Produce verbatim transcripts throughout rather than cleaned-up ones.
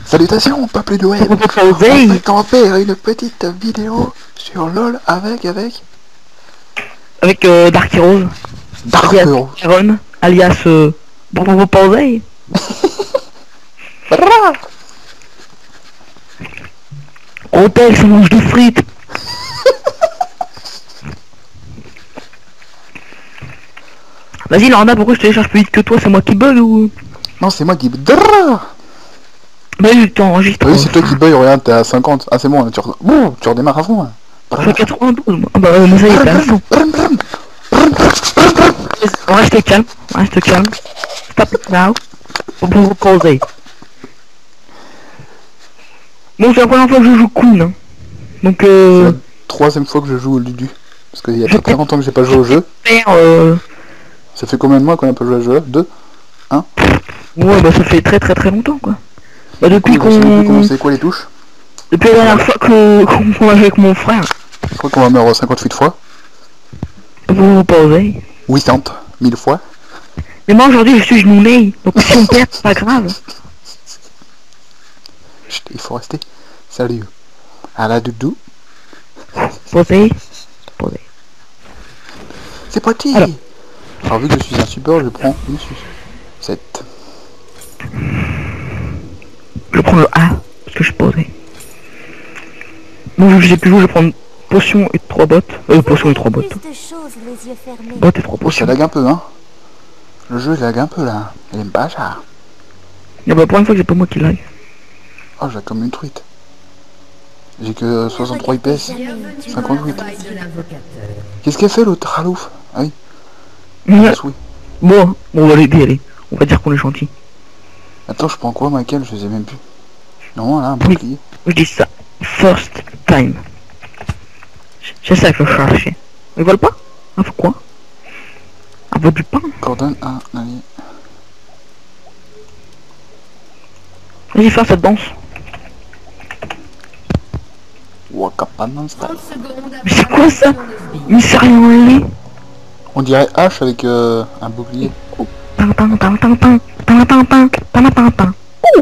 Salutations, peuple du web. En fait, on va faire une petite vidéo sur LOL avec, avec... Avec euh, Dark Heroes. Dark Heroes. Aaron, alias... Euh... Bon, bon, bon, pausez. Hôtel, ça mange de frites. Vas-y, Lorna, pourquoi je télécharge plus vite que toi? C'est moi qui bug ou... Non, c'est moi qui... Bah oui, tu enregistres. Oui, c'est toi qui bug, regarde, t'es à cinquante. Ah, c'est bon, tu, re... Ouh, tu redémarres à fond, là. Je suis à quatre-vingt-douze, moi. Ah bah, euh, mais ça y est, t'es à cent. Reste calme, reste calme. Stop it now. Faut vous poser. Bon, c'est la première fois que je joue Kun, hein. Donc, euh... c'est la troisième fois que je joue au Ludu. Parce qu'il y a très très longtemps que j'ai pas joué au jeu. Euh... Ça fait combien de mois qu'on a pas joué au jeu? Deux? Un? Ouais, bah ça fait très très très longtemps, quoi. Bah depuis qu'on... Comment c'est quoi les touches? Depuis la dernière fois que qu'on a joué avec mon frère. Je crois qu'on va mourir cinquante-huit fois. Vous vous posez. huit cents, mille fois. Mais moi aujourd'hui je suis genoulé, donc si on perd, c'est pas grave. Chut, il faut rester sérieux. À la doudou. Posez. Posez. C'est parti. Alors. Alors vu que je suis un support, je prends une sept. Je prends le A, parce que je suis posé. Bon, vu que j'ai plus joué, je vais prendre potion et trois bottes. Euh, potion et trois bottes. Bottes et trois potions. Oh, ça lag un peu, hein. Le jeu, il lag un peu, là. Il aime pas ça. Ah bah, pour une fois que c'est pas moi qui lag. Oh, j'ai comme une truite. J'ai que soixante-trois I P S. cinquante-huit. Qu'est-ce qu'elle fait, l'autre ralouf? Ah oui. Ouais. Bon, on va l'aider, allez. On va dire qu'on est gentil. Attends, je prends quoi, Michael? Je sais même plus. Non, là, un bouclier. Je dis ça. First time. C'est ça que je cherchais. Ils veulent pas? Ah, pourquoi? Ah, veut du pain? Coordonne un allié. Vas-y, faire cette danse. Wakapanan style. Mais c'est quoi ça? Mais c'est rien en lait. On dirait H avec euh, un bouclier. Tin, tin, tin, tin, tin, tin, tin, tin, tin, tin, tin. Oh.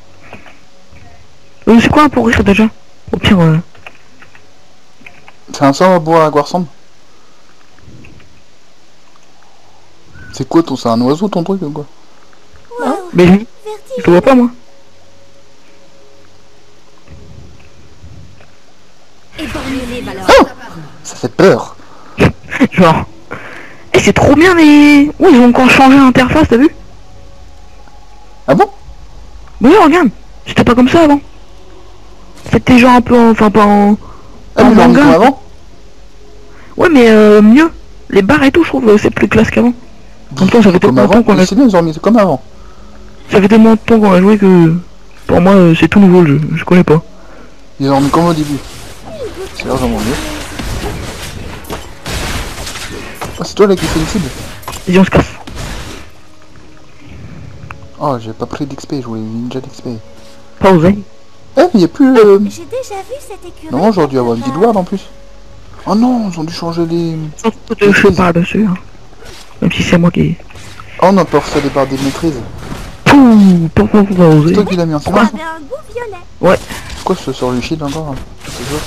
Euh, c'est quoi pour rire déjà? Au pire, euh... C'est un sang à boire à quoi ressemble? C'est quoi ton... C'est un oiseau ton truc ou quoi? Hein? Mais lui, je le vois pas moi. Oh, ça fait peur. Genre... Et c'est trop bien les... Oh, ils ont encore changé l'interface, t'as vu? Ah bon? Oui, regarde. C'était pas comme ça avant. C'était genre un peu en... Enfin, pas en... Ah, mais genre comme avant? Ouais, mais euh, mieux. Les barres et tout, je trouve, c'est plus classe qu'avant. En même temps, ça fait tellement longtemps qu'on a... C'est bien, ils ont mis comme avant. Ça fait tellement de temps qu'on a joué que... Pour moi, euh, c'est tout nouveau le jeu. Je connais pas. Ils ont remis comme au début. C'est largement mieux. Oh, c'est toi là qui fais une cible? Vas-y, on se casse. Oh, j'ai pas pris d'X P, je voulais une ninja d'X P. Pausez. Eh, il y a plus... Euh... J'ai déjà vu cette écurie. Non, j'aurais dû avoir une guide ward en plus. Oh non, ils ont dû changer les... Je sais pas dessus, hein. Même si c'est moi qui... Oh, on a pas reçu des barres de maîtrise. Pouh, pourquoi vous osez? C'est toi qui l'as mis en silence? Ça avait un goût violet. Ouais. C'est quoi ce sur le shield encore hein? C'est sûr.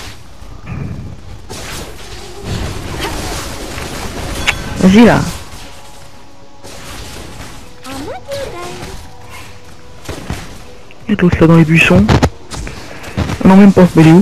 Vas-y là. Il y a d'autres là dans les buissons. Non, même pas, mais il est où?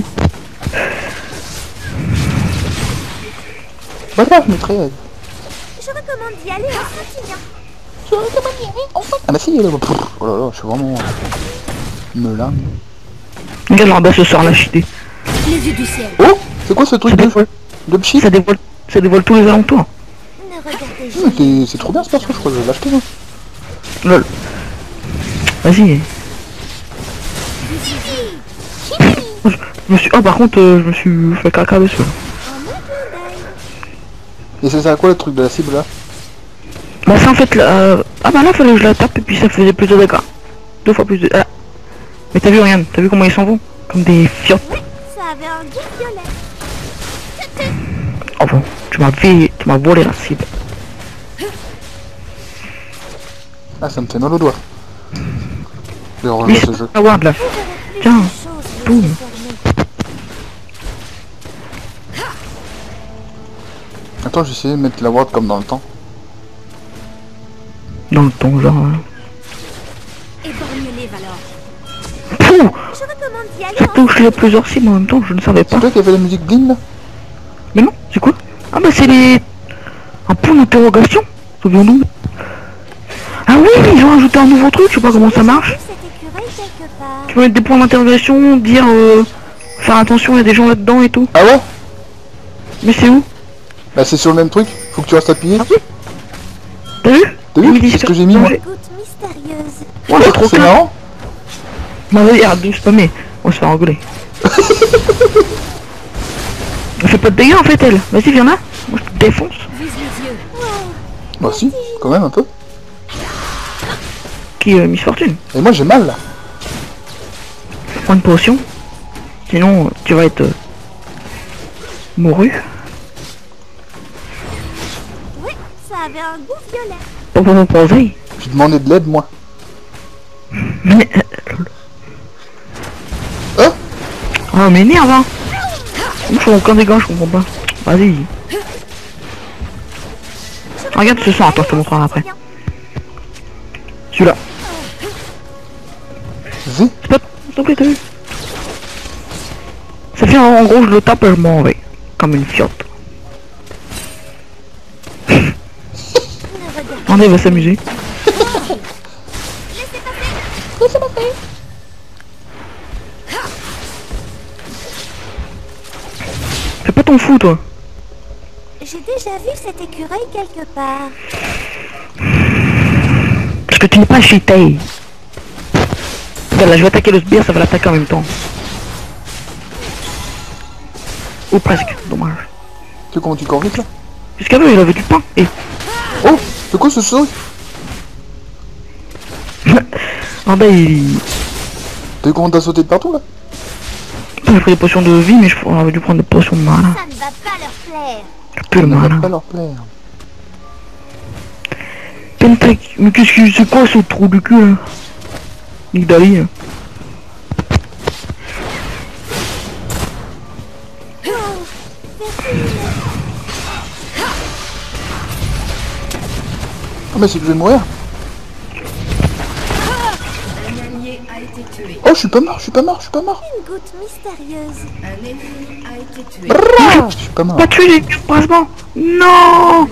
Bah là, je mettrais... Je recommande d'y aller en continuant. Je recommande d'y aller en continuant. Ah bah si, là, oh là là, je suis vraiment... Melin. Regarde là-bas, ce sort la chité. Les yeux du ciel. Oh, c'est quoi ce truc de... de pchit? Ça dévoile... Ça dévoile tous les alentours. Ne regardez jamais. C'est trop bien ce perso, je crois que je vais l'acheter moi. Lol. Vas-y. Oh, je me suis... Oh par contre, euh, je me suis fait caca dessus. Et c'est ça quoi le truc de la cible là? Bah ça en fait là... Euh... Ah bah là fallait que je la tape et puis ça faisait plus de dégâts. Deux fois plus de... Ah. Mais t'as vu rien, t'as vu comment ils s'en vont? Comme des fiottes. Oui, ça avait un goût violet. Oh bon, tu m'as vu, tu m'as volé la cible. Ah ça me fait mal au doigt. vais Mais rejouer c'est ce jeu. pas Ward là. Vous verrez plus Tiens, de choses les boum. yeux fermés. Attends, j'ai essayé de mettre la ward comme dans le temps. Dans le ton, genre. Hein. Éborgne-les, Valor. Pouh, Je recommande d'y aller ça en touche les plusieurs cibles en même temps, je ne savais C'est pas. toi qui avais la musique Blin là? Mais non, c'est quoi? Ah bah c'est les... Un point d'interrogation. Ça vient d'où? Ah oui, ils ont rajouté un nouveau truc, je sais pas comment ça marche. cette écureuil quelque part. Tu peux mettre des points d'interrogation, dire... Euh, faire attention, il y a des gens là-dedans et tout. Ah ouais? Mais c'est où? Bah c'est sur le même truc, faut que tu restes appuyé. Ah oui. T'as vu? T'as vu? Oui, C'est ce que j'ai mis moi. Goutte mystérieuse. Ouais, c'est trop C'est clair. marrant. Non vas-y, arrête de spammer. On va se faire engueuler. Elle fait pas de dégâts en fait elle. Vas-y viens là. Moi je te défonce. Vise les yeux. Bah si, quand même un peu. Qui euh, Miss Fortune. Et moi j'ai mal là. Prends une potion. Sinon tu vas être euh, mouru. Oui, ça avait un goût violet. Pas pour mon conseil. J'ai demandé de l'aide moi. Mais... Hein? Ah m'énerve hein. Moi je fais aucun dégât, je comprends pas. Vas-y. Regarde ce sang, attends je te montrerai après. Celui-là. V. Stop, s'il te plaît, t'as vu? Ça fait en gros je le tape et je m'en vais. Comme une fiotte. Ne regarde Attendez, il va s'amuser. Fais pas ton fou toi. J'ai déjà vu cet écureuil quelque part. Parce que tu n'es pas cheaté. Regarde là, je vais attaquer le sbire, ça va l'attaquer en même temps. Ou presque, dommage. Tu sais comment tu cours vite là? Jusqu'à là, il avait du pain. Et... Oh! C'est quoi ce truc? Ah bah il... T'as vu comment t'as sauté de partout là? J'ai pris des potions de vie, mais je on avait dû prendre des potions de mana. Ça ne va pas leur plaire. Que le Ça ne va mana. pas leur plaire. Pentec, mais qu'est-ce que c'est quoi ce trou du cul là? Nigdali. Hein. Ah mais c'est que je vais mourir. Un allié a été tué. Oh je suis pas mort, je suis pas mort, je suis pas mort. Une goutte mystérieuse. Un ennemi a été tué. Brrrr, je suis pas mort. Pas tué les embrassements. Non.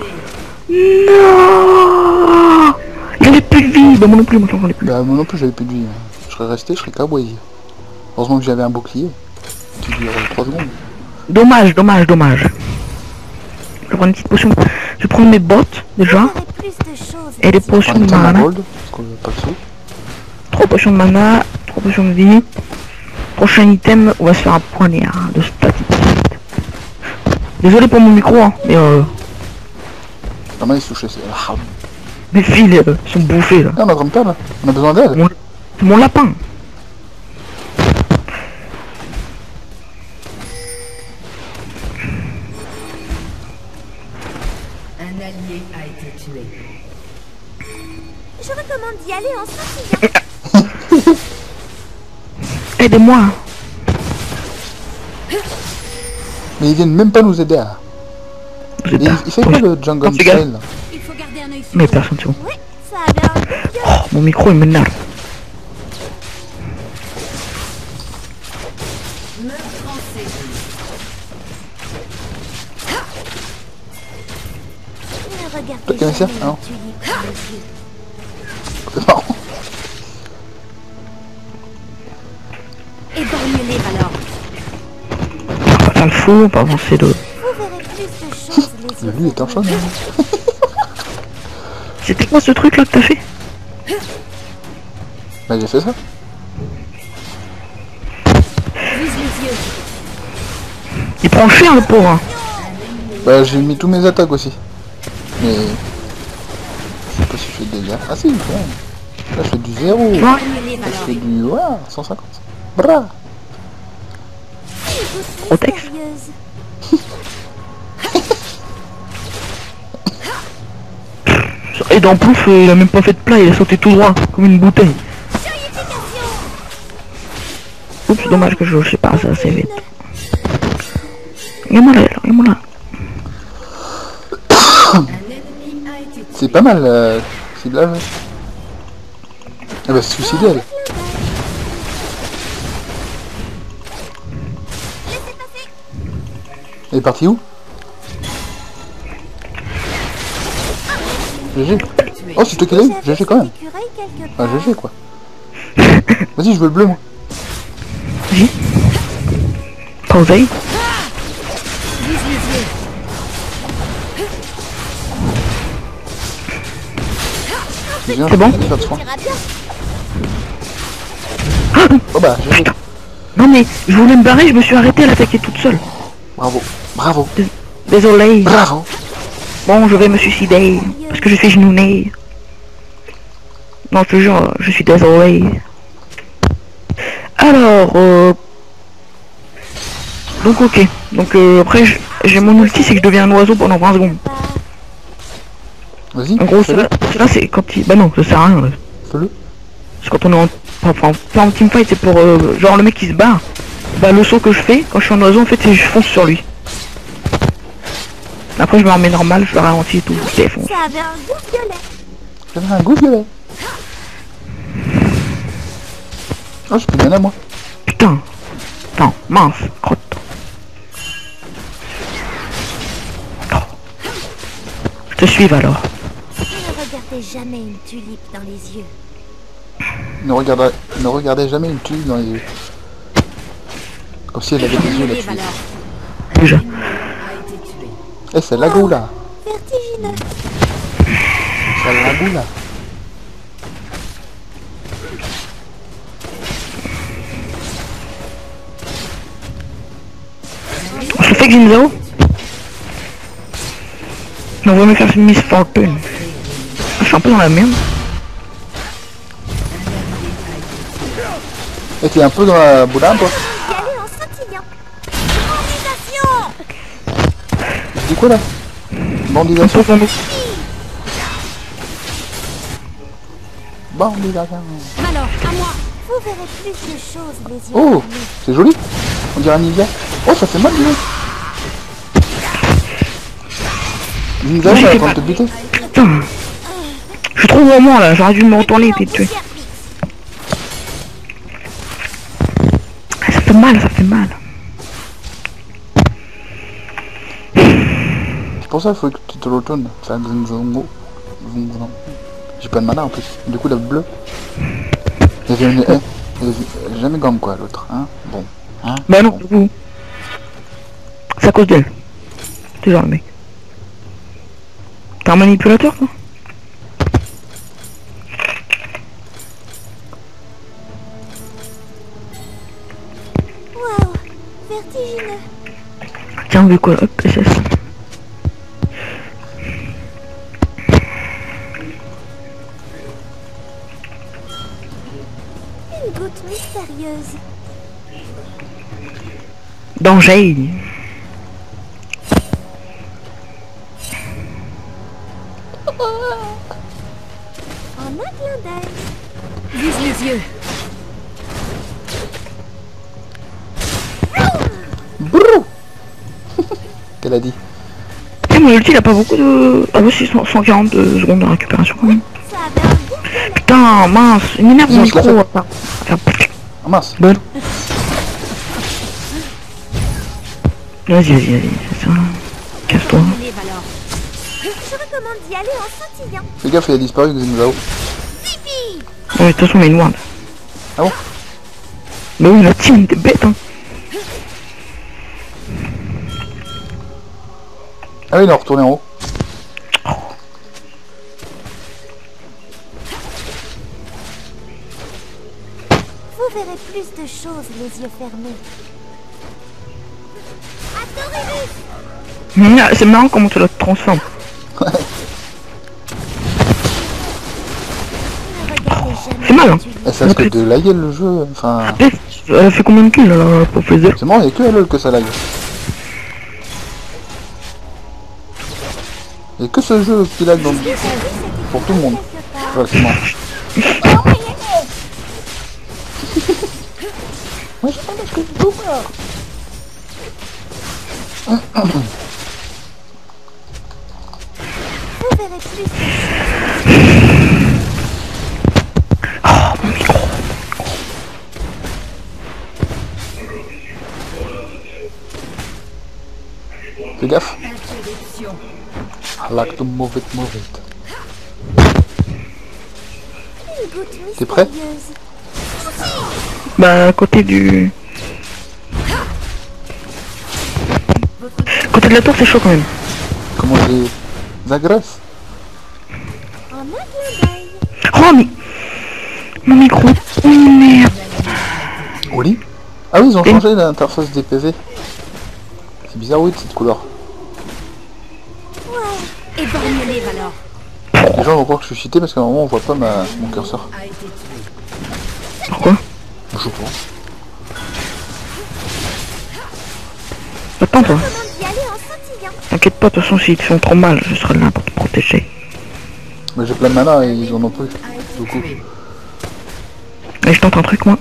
Non. Il avait plus de vie. Bah moi non plus, moi j'en ai plus. Bah moi non plus j'avais plus de vie. Je serais resté, je serais cowboy. Heureusement que j'avais un bouclier. Qui dure trois secondes. Dommage, dommage, dommage. Je vais prendre une petite potion. Je vais prendre mes bottes déjà. Vous verrez plus de choses Et des les yeux potions On de est tellement mana. gold, parce qu'on veut pas le sou. Trois potions de mana, trois potions de vie. Prochain item, on va se faire un poignard de statique. Désolé pour mon micro, hein, mais euh, Comment il se touchait? C'est ah, mes fils euh, sont bouffés là. on a grande table, on a besoin d'aide. Mon, c'est mon lapin. Un allié a été tué. Je recommande d'y aller en sautillant. Aidez-moi. Mais ils viennent même pas nous aider à... Vous êtes Il, là. il fait quoi le jungle Non, fais gaffe. style là? Il faut garder un œil sur Mais personne c'est bon. Oui, ça avait un goût violet. Oh, mon micro il m'énerve. meurtre français. Ne regardez Toi qui aimais ça? jamais Ah non. une tulipe dans les yeux. C'est marrant. Éborgne-les, Valor. On va faire le fou, on va avancer de... Vous verrez plus de choses les yeux Lui est un fermés. chaud. C'était quoi ce truc là que t'as fait? Bah j'ai fait ça. Vise les yeux. Il prend cher le pauvre. Hein. Bah j'ai mis tous mes attaques aussi. Mais... Je sais pas si je fais de dégâts. Ah si, quand même. Là je fais du zéro. Ouais. Là je fais du... Ouais, cent cinquante. Bra. Une goutte Protex. mystérieuse. Et dans pouf, euh, il a même pas fait de plat, il a sauté tout droit, comme une bouteille. Purification. Oups, dommage que je je sais pas ça assez vite. Regarde-moi là, regarde-moi là. Un ennemi a été tué. C'est pas mal, euh, ciblage. Elle va se suicider, elle. Elle est partie où? G G. Oh, c'est toi qui l'as eu? G G quand même. Ah, G G quoi. Vas-y, je veux le bleu, moi. Vas-y. Posez. C'est bien, C'est bon. je vais faire de soin. Oh bah, G G. Non mais, je voulais me barrer, je me suis arrêté à l'attaquer toute seule. Bravo. Bravo. Désolé. Bravo. Bon, je vais me suicider. Parce que je suis genouné. Non, je te jure, je suis désolé. Alors, euh... donc ok. Donc euh, après, j'ai mon ulti, c'est que je deviens un oiseau pendant vingt secondes. Vas-y, En gros, fais-le. cela, cela c'est quand il... Bah non, ça sert à rien. Là. Fais-le. C'est quand on est en... Enfin, pas en teamfight, c'est pour... Euh, genre le mec qui se barre. Bah le saut que je fais, quand je suis un oiseau, en fait, c'est je fonce sur lui. Après, je me remets normal, je le ralentis et tout, je défonce. Ça avait un goût violet. J'avais un goût violet. Oh, je peux bien à moi. Putain. Attends, mince, crotte. Oh. Je te suive alors. Ne regardez jamais une tulipe dans les yeux. Ne regardez, ne regardez jamais une tulipe dans les yeux. Comme si elle avait des yeux Vive là-dessus. alors. Déjà. A été tué. Eh, c'est la goût là. Vertigineux. C'est la goût là. Je fais Ginzo. On va me faire une Miss Fortune. Je suis un peu dans la merde. Et t'es un peu dans la boulin toi. Y aller en scintillant. Organisation. Je dis quoi là? Un Bandisation. peu dans le... Bandisation. Alors, à moi. Vous verrez plus de choses les yeux Oh, fermés. c'est joli. On dirait un Nivea. Oh, ça fait mal dis donc. Nivea, J'ai elle fait est en train pas- de te buter. Putain. Je suis trop gourmand là, j'aurais dû me retourner et puis te tuer. Ah, ça fait mal, ça fait mal. C'est pour ça qu'il faut que tu te retournes. Faire Zinzongo. Zinzon. J'ai pas de mana en plus. Du coup, la bleue. Il y avait une. Il y avait jamais gomme quoi l'autre. Hein. Bon. Hein. Bah non, Bon. du coup. C'est à cause d'elle. C'est genre le mec. T'es un manipulateur toi? Waouh, vertigineux. Tiens, on veut quoi? Hop, S S. Une goutte mystérieuse. Danger. En un clin d'œil. Vise les yeux. Brrr. Qu'elle a dit. Et mon ulti il a pas beaucoup de... Ah bah si, cent cent quarante secondes de récupération quand même. Ça avait un goût violet. Putain, mince, il m'énerve mon Non, je l'ai micro. fait. à part- à faire pfff. Ah mince. Bon. Vas-y, vas-y, vas-y, c'est ça. Casse-toi. Vive alors. Je recommande d'y aller en scintillant. Fais gaffe, il a disparu Zinzao. Zipi. Ouais, de toute façon, on est loin. Ah bon? Bah oui, la team, t'es bête, hein. Ah oui, il est retourné en haut. Vous verrez plus de choses les yeux fermés. Atoribus. Hum, ah, c'est marrant comment tu la transformes. Ne regardez jamais C'est mal, hein. une tulipe. Et ça se fait de la gueule le jeu. Enfin. Eh, elle a fait combien de kills là, la pauvre Faiser? C'est marrant, il n'y a que LOL que ça lag. Il n'y a que ce jeu qui lag dans... pour tout le monde. Ouais, c'est marrant. Moi je prends que du boomer. Vous verrez plus de Oh, mon micro. Fais gaffe. Interruption. I like to move it, move it. une goutte T'es prêt? mystérieuse. Bah, à côté du... Côté de la tour, c'est chaud quand même. Comment je les agresse? En un clin d'œil. Oh, mais... Mon micro. Oh, merde. Oli? Ah oui, ils ont changé l'interface des P V. C'est bizarre, oui, de cette couleur. Éborgne-les, Valor. Les gens vont croire que je suis cheaté parce qu'à un moment on voit pas ma... mon curseur. A été tué. Pourquoi? Je sais pas. Attends, toi. Comment d'y aller en scintillant. T'inquiète pas, de toute façon, s'ils te font trop mal, je serai là pour te protéger. Mais j'ai plein de mana et ils en ont plus. Du coup. Et je tente un truc, moi.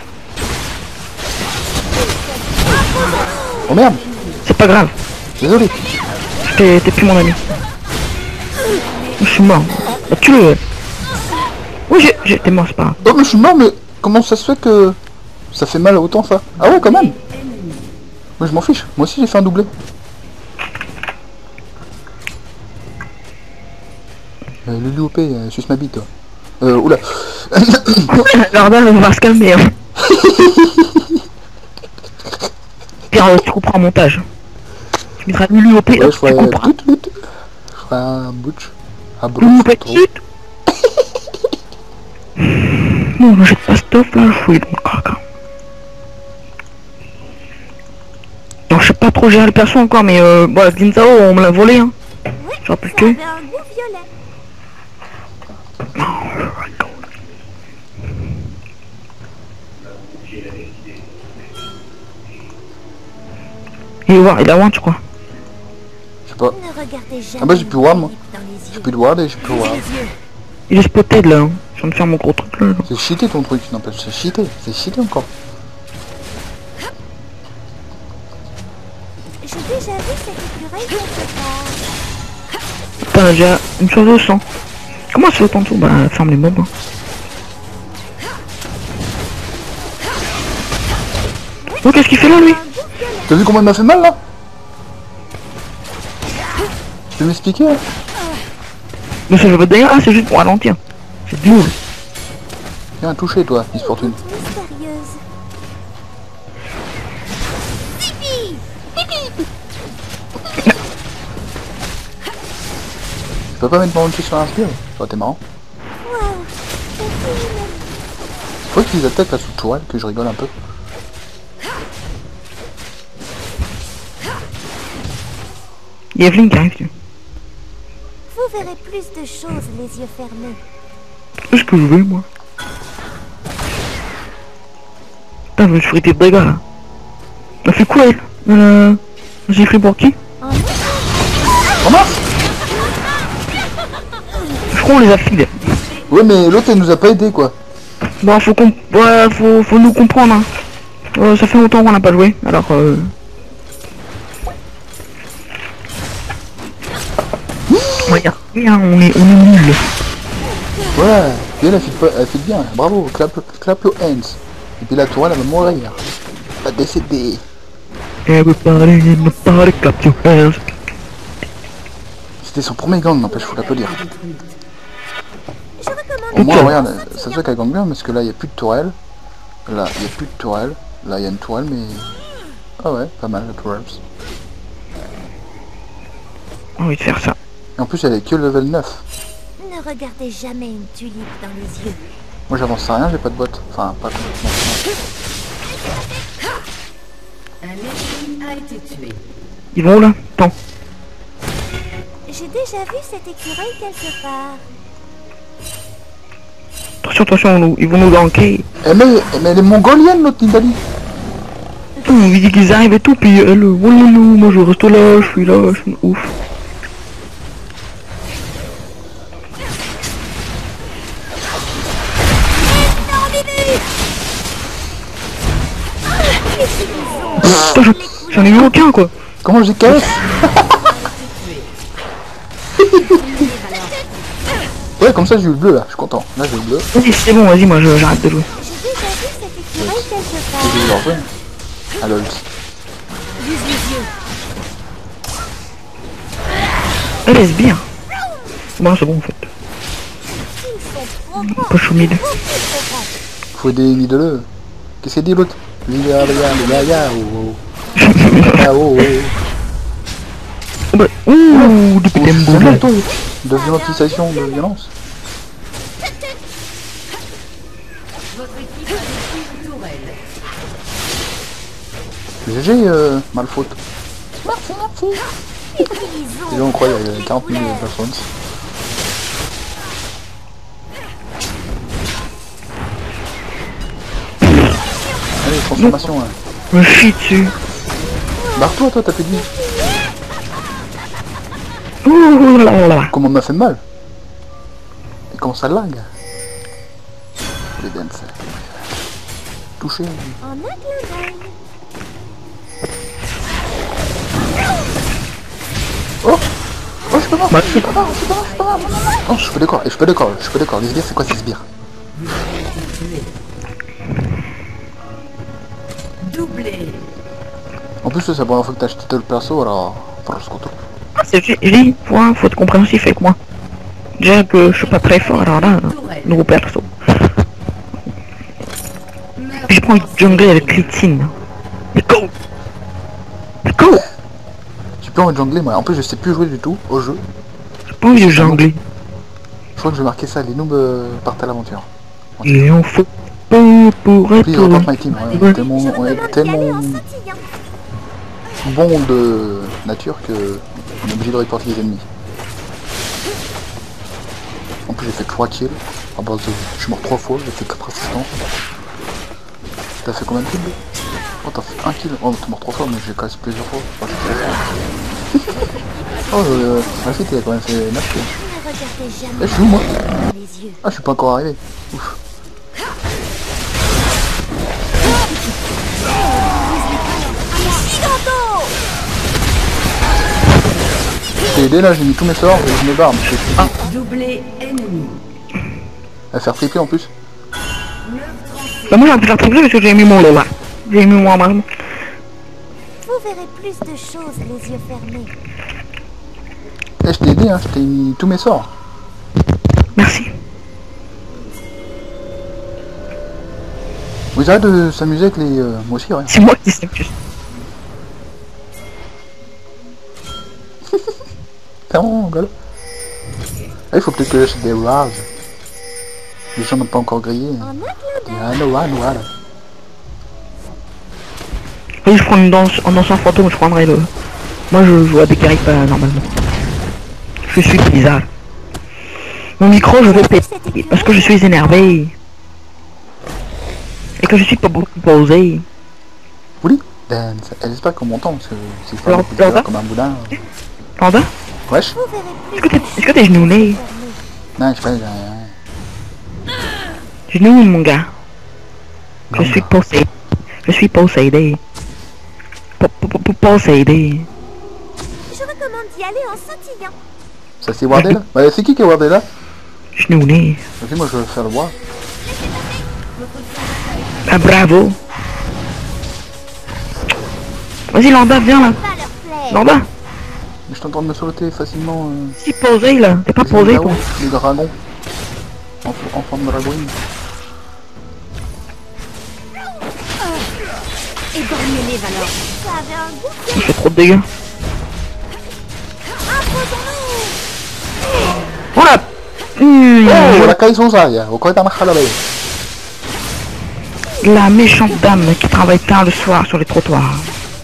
Oh merde! C'est pas grave. Désolé! T'es t'es plus mon ami. Je suis mort. Bah, tue-le. Oui, j'ai- j'étais mort, c'est pas grave. Oh mais je suis mort, mais comment ça se fait que ça fait mal autant ça? Ah ouais quand même! Moi je m'en fiche, moi aussi j'ai fait un doublé. Euh, Lulu O P, euh, suce ma bite toi. Euh, oula! Jordan, on va se calmer. Hein. Pierre, euh, tu couperas en montage. Tu mettras Lulu au P, Ouais, hop, je tu ferai... couperas. Bout, bout. Je ferai un butch. Un Lulu au butch. P, chut. Non, j'ai pas stop là, je fouille dans le craquin. Non, je sais pas trop gérer le perso encore, mais euh, bon, Ginzao, on me l'a volé, hein. J'en peux Ça que. avait un goût violet. Il est voir, il a one, je crois. Je sais pas. Ne regardez jamais Ah bah, j'ai plus une Ward, moi. tulipe dans les J'ai yeux. plus de ward et j'ai plus de ward. Les yeux. Il est spotted là, hein. Je viens de faire mon gros truc là. là. C'est cheaté ton truc, n'empêche, c'est cheaté, c'est cheaté encore. J'ai déjà vu cette écureuil quelque part. Putain, déjà une chose au sang. Comment ça fait autant de tours? Bah, ferme les mobs. Hein. Oh, qu'est-ce qu'il fait là, lui? Un goût violet. T'as vu comment il m'a fait mal là? Tu peux m'expliquer hein? Mais ça veut pas d'ailleurs, ah, c'est juste pour ralentir. C'est de l'eau. Viens toucher toi, Miss Fortune. Mystérieuse. Tu peux pas mettre mon ulti sur un spear? Ça aurait été marrant. Waouh. C'est une- Faut qu'ils attaquent la sous-tourelle, que je rigole un peu. Il y a Evelyn qui arrive, tu Vous verrez plus de choses les yeux fermés. sais ce que je veux, moi. Putain, je me suis frité de dégâts, là. Elle a fait quoi, elle? Euh... J'ai écrit pour qui? En un Oh mince! Je crois qu'on les a filés. Ouais mais l'autre elle nous a pas aidé quoi. Bon, faut qu'on... Ouais, faut, faut nous comprendre, hein. Euh, ça fait longtemps qu'on n'a pas joué, alors euh... Regarde, bien, on est, on est nuls. Ouais, puis elle, elle fait, pas- elle fait bien, bravo, clap, clap your hands. Et puis la tourelle elle va mourir. Elle va décéder. Everybody in the party, clap your hands. C'était son premier gang, n'empêche, faut l'applaudir. Je recommande. Au moins, Ok. regarde, ça se voit qu'elle gagne bien parce que là il n'y a plus de tourelle. Là, il n'y a plus de tourelle. Là, il y a une tourelle, mais. Ah ouais, pas mal la tourelle. J'ai envie de faire ça. Et en plus, elle est que level neuf. Ne regardez jamais une tulipe dans les yeux. Moi j'avance à rien, j'ai pas de botte. Enfin, pas complètement. Un ennemi a été tué. Ils vont où, là? Attends. J'ai déjà vu cet écureuil quelque part. Attention, attention, nous- ils vont nous ganker. Eh mais, eh, mais elle est mongolienne l'autre Nidali. Putain, on lui dit qu'ils arrivent et tout, puis elle, oh loulou, moi je reste là, je suis là, je suis ouf. Putain, j'en- j'en ai eu aucun quoi. Comment j'ai cassé? Ouais, comme ça j'ai eu le bleu là, je suis content. Là j'ai eu le bleu. Vas-y, c'est bon, vas-y, moi je- j'arrête de jouer. J'ai déjà vu cette écureuil quelque Et part. j'ai eu leur jeu. Ah lol. Elle laisse bien. Bon, c'est bon en fait. Ils sont trop grands. Pas choumide. Beaucoup trop grands. Faut aider l'idole. Qu'est-ce qu'il dit l'autre? Liga, liga, liga, ya, oh, oh. Ah, oh, oh. Oh bah, ouh, depuis Oh, t'aimes c'est beau bon, là. toi. De violentisation, de violence. Votre équipe a détruit une tourelle. G G, euh, mal faute. Utilisons. Déjà on croit qu'il y a quarante mille personnes. Allez, transformation là. Je me chie dessus. Barre-toi toi, t'as fait de vie. Ouh là là là. Comment on m'a fait mal? Et comment ça lag? Les dance. Touché. En un clin d'œil. Oh, je suis pas mort, Bah, je suis pas mort, je suis pas mort, je suis pas mort. Oh, je suis pas d'accord, je suis pas d'accord, je suis pas d'accord. Les sbires, c'est quoi ces sbires? Doublé. En plus, c'est la première fois que t'as acheté le perso, alors... Enfin, je se retrouve. Ah, c'est juste, je dis, pour un faut être compréhensif avec moi. Déjà que je suis pas très fort, alors là, nouveau perso. Puis je prends le jungler avec Litsin. Let's go! Let's go! J'ai plus envie de jongler, moi. En plus, je sais plus jouer du tout au jeu. J'ai pas envie de jongler. Je crois que je vais marquer ça, les noobs euh, partent à l'aventure. Il en faut peu pour être Please report my team, ouais. Ouais. Tellement, Je ouais, recommande d'y aller tellement en scintillant. bon de nature que on est obligé de reporter les ennemis. En plus, j'ai fait trois kills. À base de... Je suis mort trois fois, j'ai fait quatre assistants. T'as fait combien de kills? Oh, t'as fait un kill. Oh, t'es mort trois fois, mais j'ai cassé plusieurs fois. Oh, j'ai fait ça. Oh, euh, ma fille, t'as quand même fait neuf kills. Ne regardez jamais Eh, je suis où, moi? dans les yeux. Ah, je suis pas encore arrivé. Ouf. Je t'ai aidé là, j'ai mis tous mes sorts et je me barre. Mais je suis ah. Doublé ennemi. À faire tripler en plus. Bah moi j'ai un peu faire tripler parce que j'ai mis mon lot là. J'ai mis mon arme. Vous verrez plus de choses les yeux fermés. Eh, je t'ai aidé, hein, je t'ai mis tous mes sorts. Merci. Vous arrêtez de s'amuser avec les... Euh, moi aussi, ouais. C'est moi qui sais plus. C'est bon, gueule. Ah, il faut peut-être que j'achète des rares. Les gens n'ont pas encore grillé. En un clin d'œil. Ah, no, ah, no, ah, là. Oui, je prends une danse en dansant fantôme, je prendrai le. Moi je joue à des carrés pas normalement. Je suis bizarre. Mon micro je vais péter parce que je suis énervé. Et que je suis pas beaucoup posé. Oui, ben, ça- j'espère qu'on m'entend, parce que si je Alors, parle depuis tout à l'heure alors, comme un boudin... Panda, Wesh. Vous verrez plus est-ce que de t'es est-ce que t'es genouné? fermés. Non, je sais pas, j'ai rien. Genoune mon gars. Je suis possédé. Je suis possédé. Po- po- po- Possédé. Je recommande d'y aller en scintillant. Ça c'est Wardell? Bah, c'est qui qui est Wardell là? Genouné. Ok, moi je vais faire le voir. Ah bravo. Vas-y Landa, viens là. Pas leur plaire. Landa. Je suis en train de me sauter facilement. Euh, Si posé là. T'es pas les posé dragons, toi. les dragons. En, en forme de dragouine. Éborgnez-les alors. Ça avait un goût. Il fait trop de dégâts. Imposons-nous. Voilà. Mmh, Oh, la caille Sosaia, au coin d'un Mahalabé. la méchante dame qui travaille tard le soir sur les trottoirs.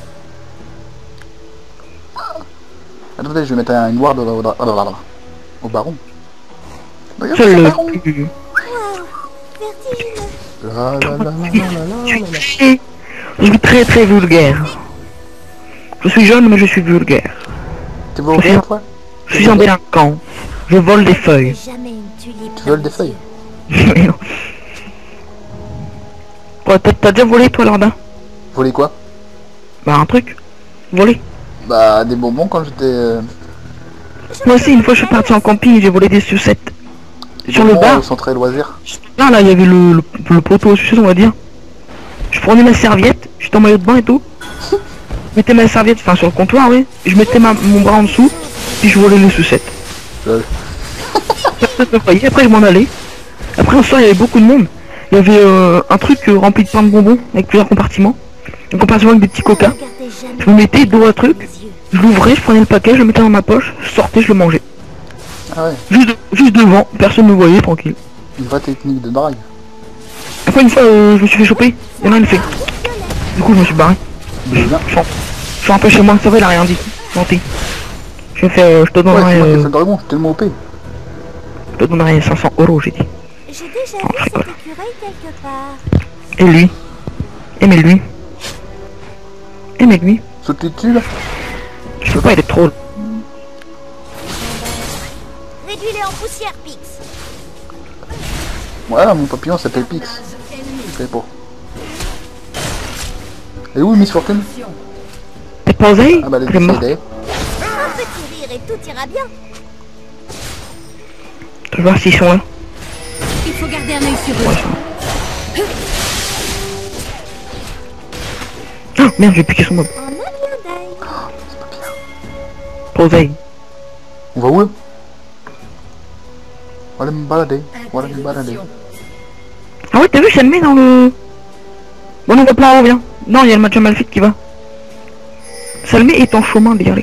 Attendez, je vais mettre un- une ward au, au, au, au, au baron. Regarde, C'est c'est le baron. plus... Waouh. Vertigineux. La, la, la, la, la, Je la, la, la. suis très, je suis très très vulgaire. Je suis jeune mais je suis vulgaire. Tu veux ouvrir toi? Je suis un délinquant. Je vole des feuilles. Jamais une tulipe. Tu dans voles des les feuilles? yeux. Mais non. Ouais, t'as t'as déjà volé toi Landa? Voler quoi? Bah un truc. Voler. Bah des bonbons quand j'étais... Euh... Moi aussi, une fois je suis parti en camping et j'ai volé des sucettes. des Sur le bonbons bar. Au centre loisirs. Là, là, il y avait le, le, le poteau aux sucettes, on va dire. Je prenais ma serviette, j'étais en maillot de bain et tout. Je mettais ma serviette, enfin sur le comptoir, oui. Je mettais ma, mon bras en dessous, puis je volais les sucettes. Ouais. Personne ne voyait, après je m'en allais. Après un soir, il y avait beaucoup de monde. Il y avait euh, un truc euh, rempli de plein de bonbons, avec plusieurs compartiments. Un compartiment avec des petits coca. Je me mettais dos à truc, je l'ouvrais, je prenais le paquet, je le mettais dans ma poche, je sortais, je le mangeais. Ah ouais. Juste, juste devant, personne ne me voyait, tranquille. Une vraie technique de drague. Après une fois, euh, je me suis fait choper. Il y en a un, il fait. Du coup, je me suis barré. Mais bien. Je suis, en... je suis un peu chez moi, c'est vrai, il a rien dit. Menti. Je fais, euh, je te Ouais, donnerai, c'est moi qui ai euh, fait le dragon, je suis tellement O P. je te donnerai cinq cents euros, j'ai dit. J'ai déjà Oh, vu je rigole. cette écureuil quelque part. Et lui. Aimez-lui. Aimez-lui. Saute dessus là. Je peux pas, il est trop. Réduis-les en poussière, Pix. Voilà, mon papillon s'appelle Pix. Base ennemie. Je savais pas. Et où Miss Fortune? T'es pas osé? Ah bah Elle est morte. elle est Un petit rire et tout ira bien. Je vais voir s'ils sont là. Il faut garder un œil sur Ouais, eux. ils sont là. Oh, merde, j'ai piqué son mob. En un lien d'œil. Pas osé. On va où eux? On va aller me balader. On va aller me balader. Interruption. Ah ouais, t'as vu, ça le met dans le... Bon, on va pas là-haut, viens. Non, il y a le match Malfit qui va. Salmé est en chemin direct.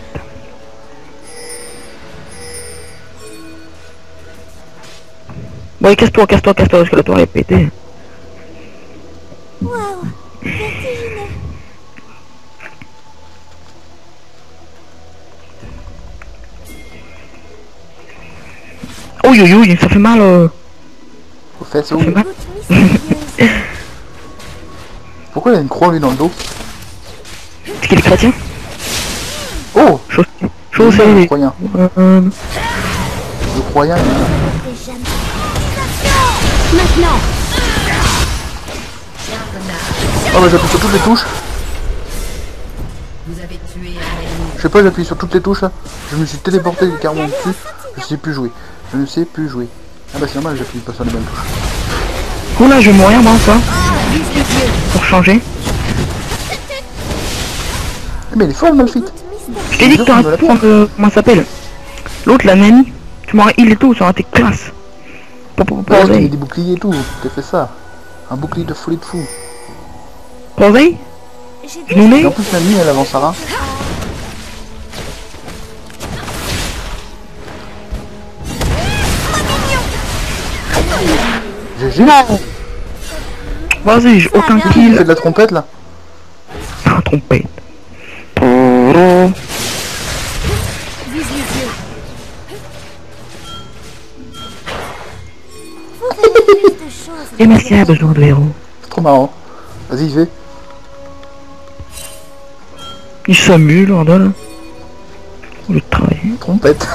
Bon, allez, casse-toi, casse-toi, casse-toi, parce que la tour est pétée. Waouh, vertigineux. Oh yo yo, ça fait mal. Euh... Aux fesses, Ça où fait mal. Goutte mystérieuse. Pourquoi il y a une croix lui dans le dos? C'est qu'il est chrétien. Oh! Chose. Le Chose. croyant. Euh... Le croyant, il est là. T'es jamais... Maintenant. Oh bah j'appuie sur toutes les touches. Vous avez tué un ennemi. Je sais pas, j'appuie sur toutes les touches là. Je me suis téléporté carrément dessus. Je sais plus jouer. Je ne sais plus jouer. Ah bah c'est normal, j'appuie pas sur les bonnes touches. Oula, je vais mourir moi, quoi. Pour changer. Eh mais il est fort le Malfit. Goutte mystérieuse. Je t'ai dit que t'aurais pu prendre... euh, comment ça s'appelle? L'autre, la nanny. Tu m'aurais heal et tout, ça aurait été classe. Pour, pour, pour Ouais, il y a Zay. des boucliers et tout. T'as fait ça. Un bouclier de folie de fou. Pour Zay. J'ai Je nous déjà Et mets. en plus la nuit elle avance Sarah. G G. Vas-y, j'ai aucun Il kill. fait de la trompette là. Ah, trompette. Poro. Vise les yeux. vous verrez plus de choses. Et merci, a besoin de héros. C'est trop marrant. Vas-y, je vais. Il s'amuse, Lordon. Au lieu de travailler. Trompette.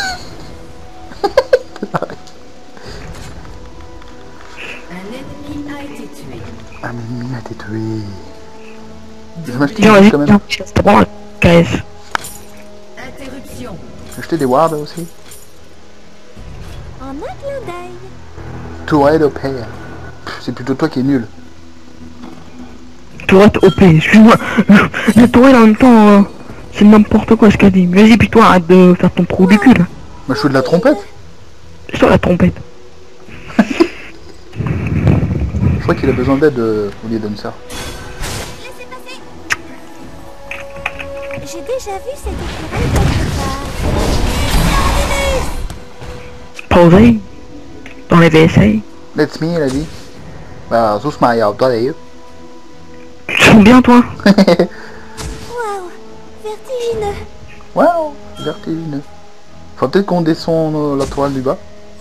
Un ennemi a été tué. Un ennemi a été tué. Je vais m'acheter Tiens, une vas-y, quand même. tiens, je te prends la K S. Interruption. Je vais acheter des wards aussi. En un clin d'œil. Tourelle au père. Pff, c'est plutôt toi qui es nul. Tourette O P, excuse-moi. La tourelle en même temps, euh, c'est n'importe quoi ce qu'elle dit. Vas-y, puis toi, arrête de faire ton trou du cul là. Moi je fais de la trompette. C'est toi la trompette. Je crois qu'il a besoin d'aide, euh, Olivier Dunser. Laissez passer. J'ai déjà vu cette écureuil quelque part. Posé. Dans les V S A. Let's me, il a dit. Bah, sus Mario, toi d'ailleurs. Tu te sens bien toi? Waouh, vertigineux. Waouh, vertigineux. Faut peut-être qu'on descende euh, la toile du bas.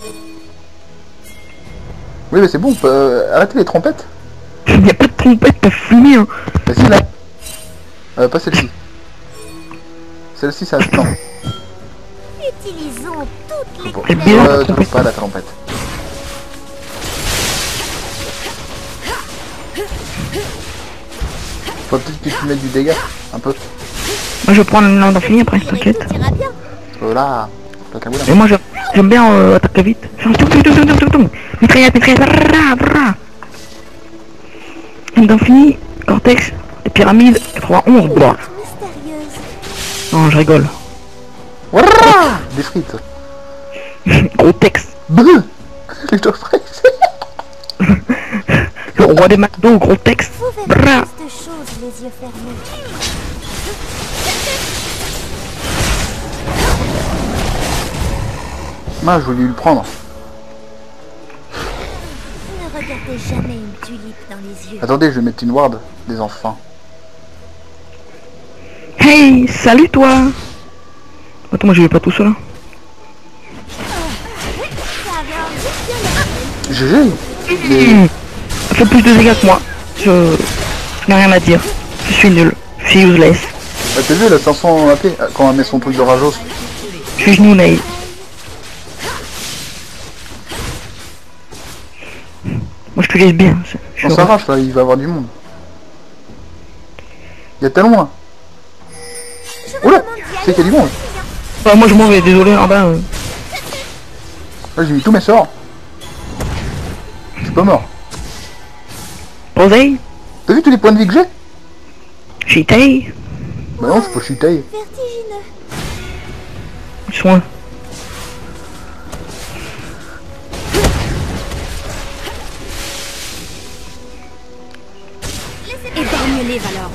Oui, mais c'est bon, on peut euh, arrêter les trompettes. Il n'y a pas de trompette, t'as fumé hein. Vas-y là. Euh, pas celle-ci. Celle-ci, ça non. Utilisons toutes les Bon. Elle est bien, la Euh, je trompette. veux pas la trompette. Faut peut-être que tu mettes du dégât, un peu. Moi je prends l'âme d'infini après, t'inquiète. Tout ira bien. Voilà. La caboule. Et moi je- j'aime bien euh, attaquer vite. Genre, toum, toum, toum, toum, toum, toum. Mitraillette, mitraillette, brrra, brrra. L'âme d'infini, Cortex, les pyramides, quatre-vingt-onze, boah. Mystérieuse. Non, je rigole. Voilà. Des frites. Gros texte. Bleu. Les deux frites. Le roi des McDo, gros texte. Vous verrez Brrra. plus de choses les yeux fermés. Moi, je voulais le prendre. Ne regardez jamais une tulipe dans les yeux. Attendez, je vais mettre une ward des enfants. Hey, salut toi. Attends, moi je vais pas tout seul. Hein. Ça avait un G G. Mais... Mmh. Elle fait plus de dégâts que moi. Je, je n'ai rien à dire. Je suis nul. Je suis useless. Ah, t'as vu, elle a cinq cents A P quand elle met son truc de rajos. Je suis genouille. Moi je te laisse bien. Je- je On suis s'arrache là, il va y avoir du monde. Il y a tellement loin. Oula, c'est qu'il y a du monde. Bah, moi je m'en vais, désolé. Ah bah, euh, Là, j'ai mis tous mes sorts. Je suis pas mort. Posey, T'as vu tous les points de vie que j'ai? Chitei, Bah non, je suis pas chutaille. vertigineux. soin. Épargne-les alors.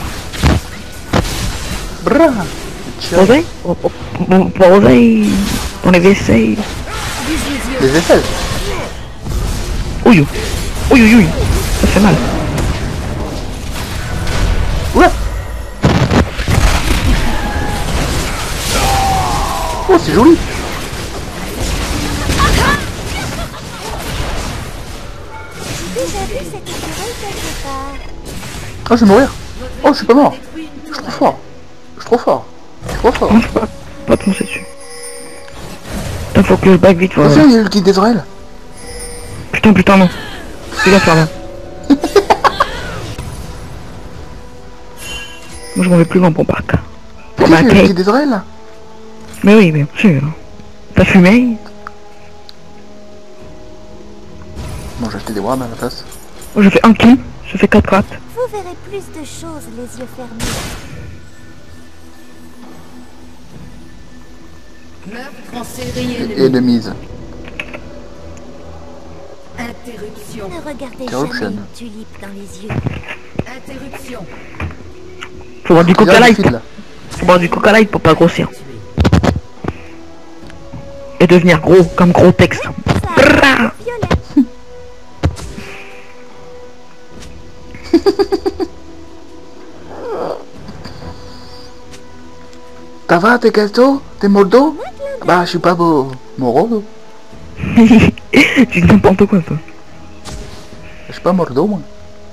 Brrra. Tiens. Posey, oh, oh, oh, Posey, dans les W C. Les aisselles. Ouille, ouille, ouille, ouille. Ça fait mal. Oula. Oh, c'est joli. J'ai déjà vu cette écureuil quelque part. Oh, je vais mourir. Oh, je suis pas mort. Je suis trop fort. Je suis trop fort. Je suis trop fort. Non, faut pas, pas te foncer dessus. Putain, faut que je back vite, voilà. Attention, il y a le guide d'Ezraël. Putain, putain, non. Fais gaffe, là. Moi, je m'en vais plus loin pour parc. Pour Qu'est-ce ma qu'il y a le cake. guide d'Ezraël là? Mais oui, bien sûr. T'as fumé? Bon, j'ai acheté des wards à la place. Moi, je fais un kill, je fais quatre quatre. Vous verrez plus de choses les yeux fermés. Meurtre en série Et, et ennemie. de mise. Interruption. Ne regardez Interruption. jamais une tulipe dans les yeux. Interruption. Faut boire du Il y a coca du light. fil, là. Faut boire du coca light pour pas grossir. Tué. Et devenir gros, comme gros texte. Ça Brrra. a violet. Ça va, t'es casto? T'es moldo? Bah, je suis pas beau. Moro? Tu dis n'importe quoi, toi. Je suis pas mordo, moi.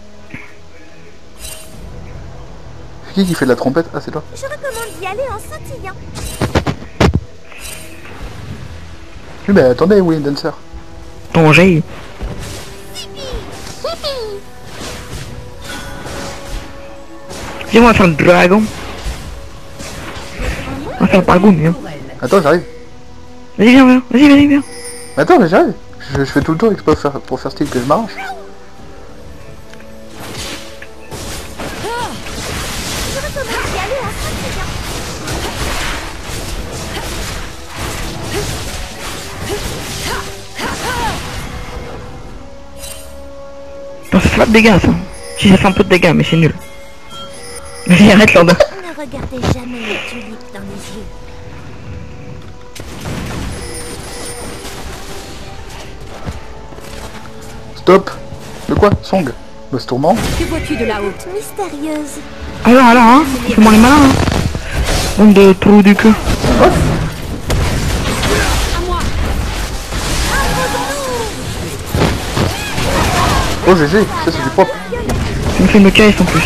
C'est qui qui fait de la trompette? Ah, c'est toi. Je recommande d'y aller en sautillant. Oui, mais attendez, oui, Dancer. Danger. Viens, on va faire le dragon. On va faire le dragon, viens. Pour elle. Attends, j'arrive. Vas-y, viens, viens. Vas-y, vas-y, viens. Attends, mais j'arrive. Je, je fais tout le tour exprès pour faire, pour faire style que je marche. Je recommande d'y aller en sautillant. Non, ça fait pas de dégâts, ça. Si, ça fait un peu de dégâts, mais c'est nul. Vas-y, arrête, Lord. Ne regardez jamais une tulipe dans les yeux. Stop. De quoi? Song. Boss tourment. Que vois-tu de là-haut? Mystérieuse. Alors, alors, hein. Fais-moi les malins, hein. Bande de trous du cul. Oh, G G. Ça, c'est du propre. Tu me fais une caisse en plus.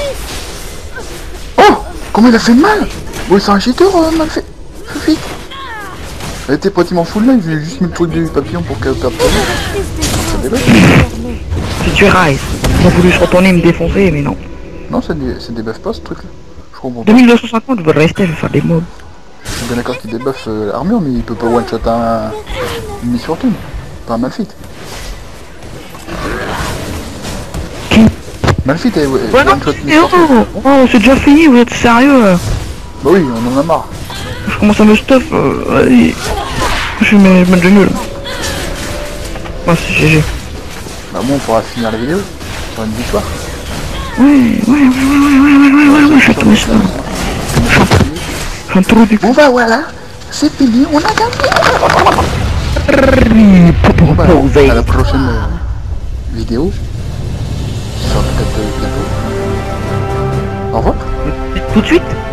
Oh, comment il a fait de mal? Oui, c'est un cheater, euh, mal fait. Fufit. Elle était pratiquement full life, j'ai juste mis le truc du papillon pour qu'elle perde pas. Plus de choses débat. les yeux fermés. Je tuerai Rise. Ils ont voulu se retourner et me défoncer, mais non. Non, c'est des, c'est des buffs pas ce truc là. Je comprends pas. deux mille deux cent cinquante, je vais rester, je vais faire des mobs. Je suis bien d'accord qu'il débuff euh, l'armure, mais il peut pas one-shot un... une Miss Fortune. Pas un Malphite. Qui? Malphite est ouais, Ouais, non, one-shot Miss mais oh, Fortune. oh, c'est déjà fini, vous êtes sérieux euh. Bah oui, on en a marre. Je commence à me stuff, euh, vas-y. Je vais me mettre de nul. Ah, c'est G G. Bah bon, on pourra finir la vidéo sur une victoire. Ouais, ouais, ouais, ouais, ouais, ouais, ouais, ouais, ouais, ouais, je suis trop ça. Je suis un trou du Bon bah voilà, c'est fini, on a gagné. Bon bah, à la prochaine euh, vidéo. Qui sera peut-être euh, bientôt. Au revoir. Tout de suite.